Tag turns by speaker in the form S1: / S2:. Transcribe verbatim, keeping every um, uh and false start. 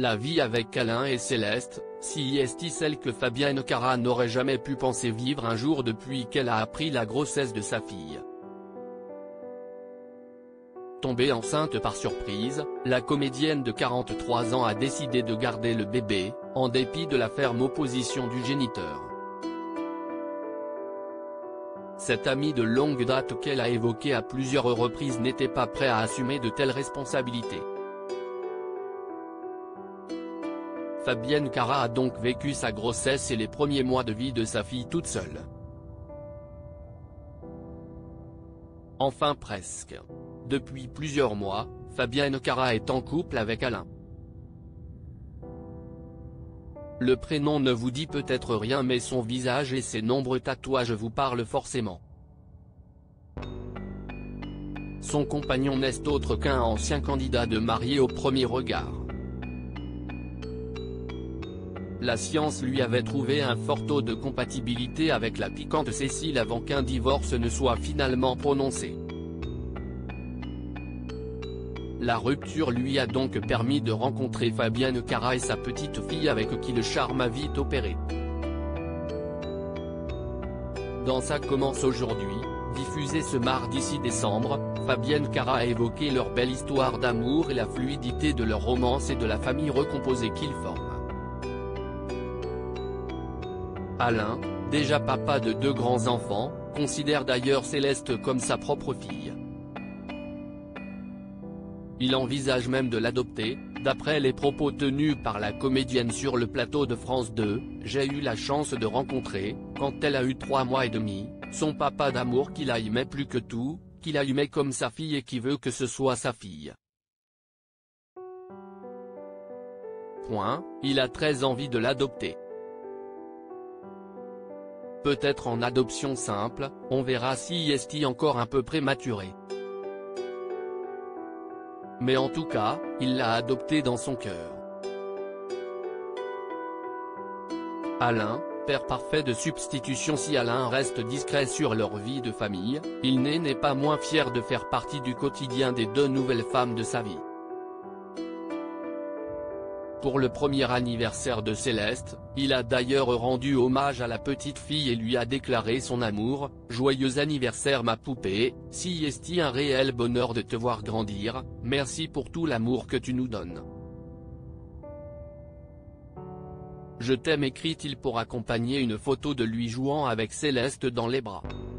S1: La vie avec Alain et Céleste, si est celle que Fabienne Cara n'aurait jamais pu penser vivre un jour depuis qu'elle a appris la grossesse de sa fille. Tombée enceinte par surprise, la comédienne de quarante-trois ans a décidé de garder le bébé, en dépit de la ferme opposition du géniteur. Cet ami de longue date qu'elle a évoqué à plusieurs reprises n'était pas prêt à assumer de telles responsabilités. Fabienne Cara a donc vécu sa grossesse et les premiers mois de vie de sa fille toute seule. Enfin presque. Depuis plusieurs mois, Fabienne Cara est en couple avec Alain. Le prénom ne vous dit peut-être rien mais son visage et ses nombreux tatouages vous parlent forcément. Son compagnon n'est autre qu'un ancien candidat de marié au premier regard. La science lui avait trouvé un fort taux de compatibilité avec la piquante Cécile avant qu'un divorce ne soit finalement prononcé. La rupture lui a donc permis de rencontrer Fabienne Cara et sa petite fille avec qui le charme a vite opéré. Dans Ça commence aujourd'hui, diffusé ce mardi six décembre, Fabienne Cara a évoqué leur belle histoire d'amour et la fluidité de leur romance et de la famille recomposée qu'ils forment. Alain, déjà papa de deux grands enfants, considère d'ailleurs Céleste comme sa propre fille. Il envisage même de l'adopter, d'après les propos tenus par la comédienne sur le plateau de France deux, « J'ai eu la chance de rencontrer, quand elle a eu trois mois et demi, son papa d'amour qui la aimait plus que tout, qui la aimait comme sa fille et qui veut que ce soit sa fille. Point, il a très envie de l'adopter. Peut-être en adoption simple, on verra si est encore un peu prématuré. Mais en tout cas, il l'a adopté dans son cœur. » Alain, père parfait de substitution. Si Alain reste discret sur leur vie de famille, il n'est n'est pas moins fier de faire partie du quotidien des deux nouvelles femmes de sa vie. Pour le premier anniversaire de Céleste, il a d'ailleurs rendu hommage à la petite fille et lui a déclaré son amour, « Joyeux anniversaire ma poupée, si est un réel bonheur de te voir grandir, merci pour tout l'amour que tu nous donnes. Je t'aime » écrit-il pour accompagner une photo de lui jouant avec Céleste dans les bras.